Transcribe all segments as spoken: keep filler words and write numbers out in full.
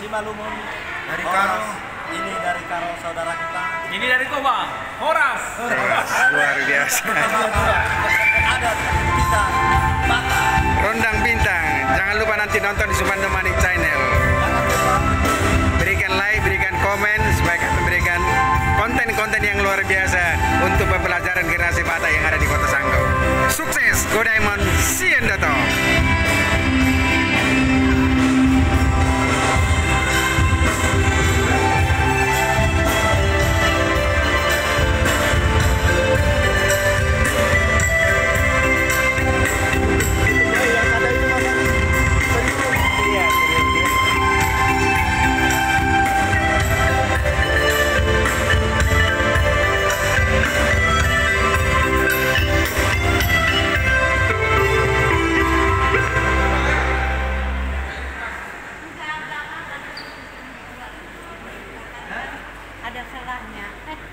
Simalungun. Dari Karo. Ini dari Karo saudara kita. Ini dari Toba, Horas. Luar biasa. Ada kita Bata. Rondang Bintang. Jangan lupa nanti nonton di Sumando Manik Channel. Berikan like, berikan komen supaya kami memberikan konten-konten yang luar biasa untuk pembelajaran generasi Batak yang ada di Kota Sanggau. Sukses, Go Diamond, Sien datang. Ada selahnya.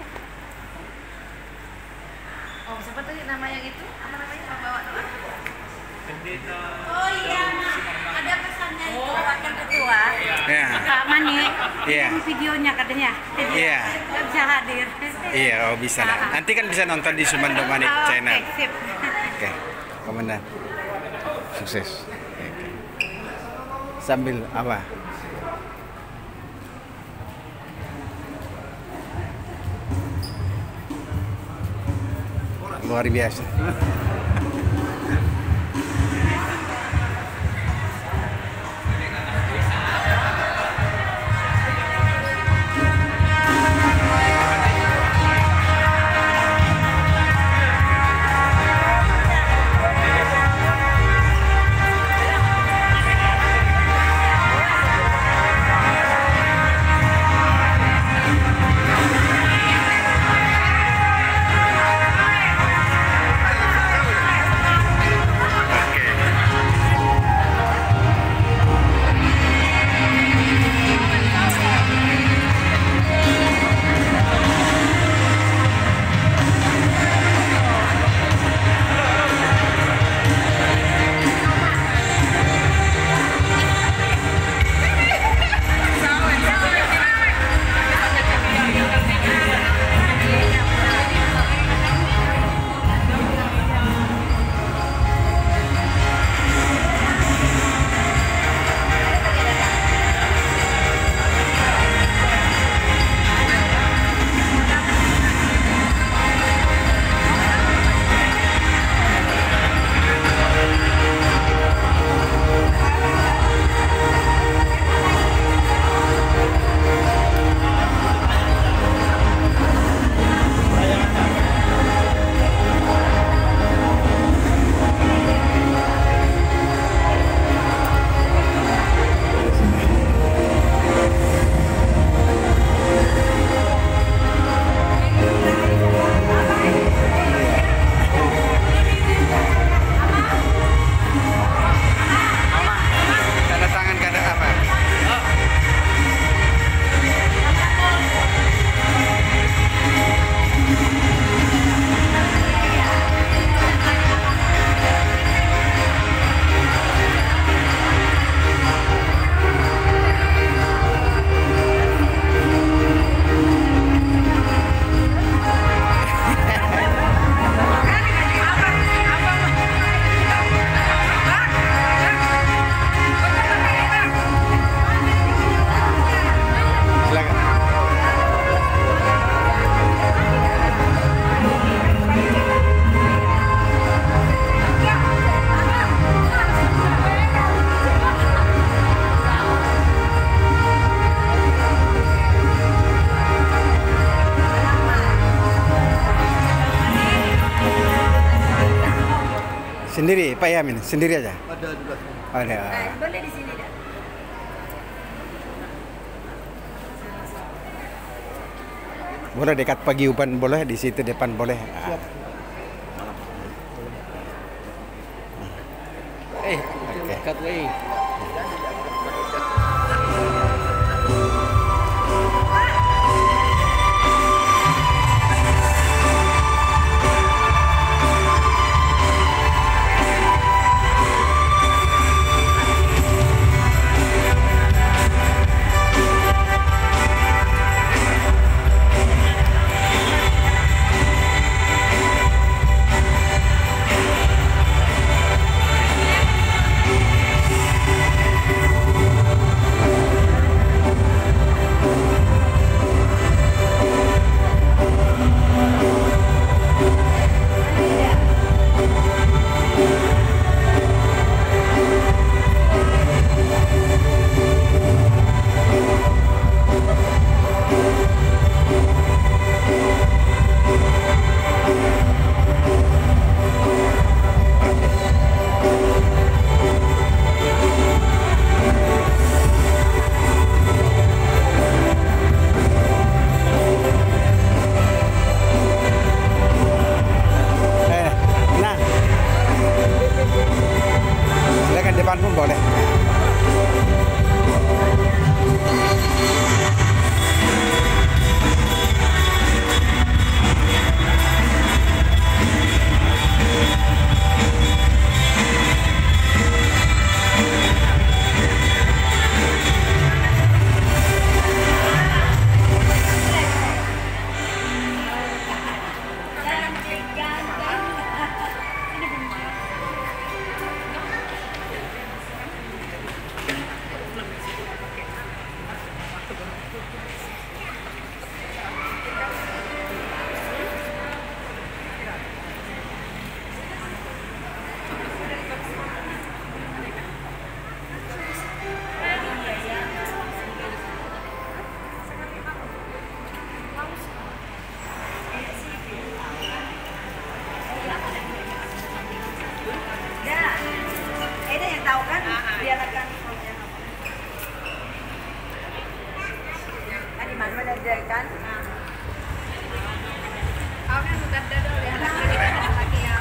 Oh, siapa tadi nama yang itu? Apa namanya? Pak bawa doa. Pendeta. Oh iya, ada pesannya itu wakil ketua. Ya. Kak Mani. Iya. Ini videonya katanya. Jadi Iya. nggak bisa hadir. Iya, oh bisa lah. Nanti kan bisa nonton di Sumando Manik Oh, Channel. Oke, sip. Oke, komandan. Sukses. Oke. Sambil apa? Luar biasa. Tanda tangan kada apa? Silakan. Sendiri, Pak Yamin, sendiri aja. Ada juga. Ada. Eh, boleh di sini dah. Boleh dekat paguyuban boleh, di situ depan boleh. Ah. Eh, Oke. dekat weh. di mana ada kan? Kau kan bukan dada lihat lagi lagi ya.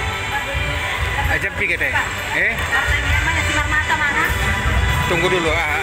Aja pikir deh. Eh? Katanya mana sinar mata mana? Tunggu dulu ah.